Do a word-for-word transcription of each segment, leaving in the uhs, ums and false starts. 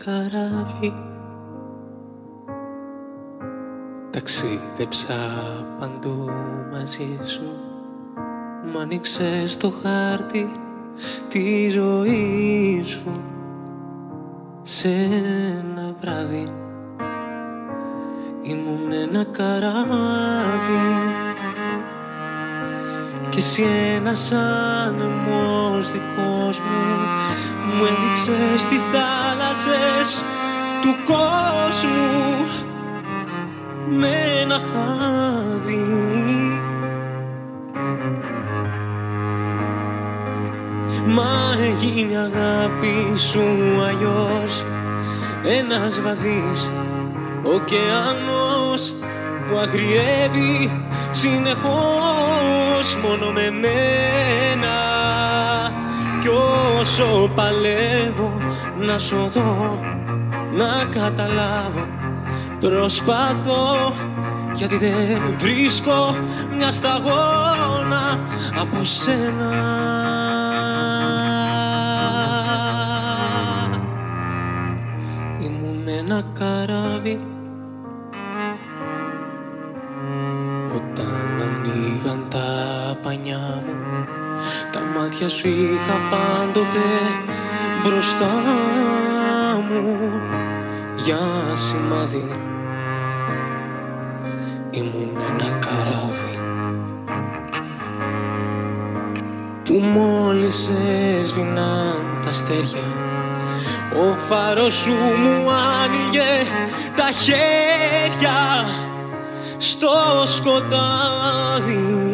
καράβι. Ταξίδεψα παντού μαζί σου. Μου άνοιξες το χάρτη τη ζωή σου. Σε ένα βράδυ ήμουν ένα καράβι κι εσύ ένας άνεμος δικός μου. Μου έδειξες τις θάλασσες του κόσμου με ένα χάδι. Μα έγινε η αγάπη σου αλλιώς, ένας βαδής ωκεανός που αγριεύει συνεχώς μόνο με μένα. Κι όσο παλεύω να σ' δω, να καταλάβω, προσπάθω γιατί δεν βρίσκω μια σταγόνα από σένα. Ήμουν ένα καράβι όταν ανοίγαν τα πανιά μου. Τα μάτια σου είχα πάντοτε μπροστά μου για σημάδι. Ήμουν ένα καράβι που μόλις έσβηναν τα αστέρια, ο φάρος σου μου άνοιγε τα χέρια στο σκοτάδι.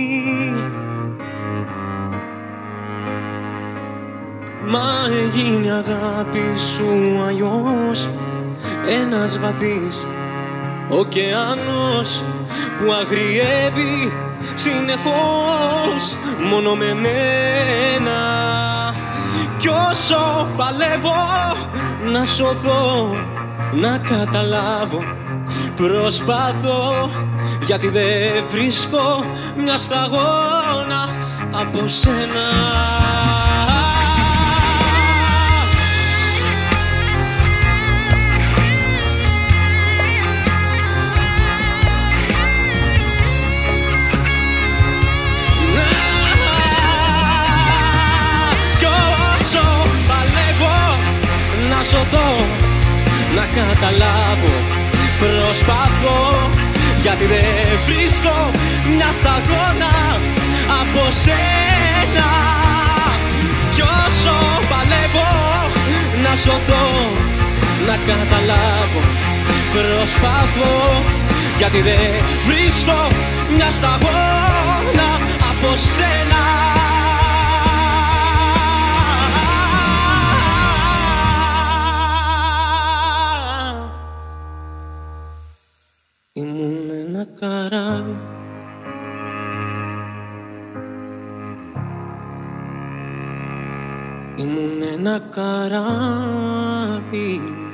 Μα έγινε η αγάπη σου αλλιώς, ένας βαθύς ωκεανός που αγριεύει συνεχώς μόνο με μένα. Κι όσο παλεύω να σωθώ, να καταλάβω, προσπάθω γιατί δεν βρίσκω μια σταγόνα από σένα. Να σωθώ, να καταλάβω, προσπαθώ γιατί δεν βρίσκω μια σταγόνα από σένα. Κι όσο παλεύω να σωθώ, να καταλάβω, προσπαθώ γιατί δεν βρίσκω μια σταγόνα από σένα. Ήμουν ένα καράβι Ήμουν ένα καράβι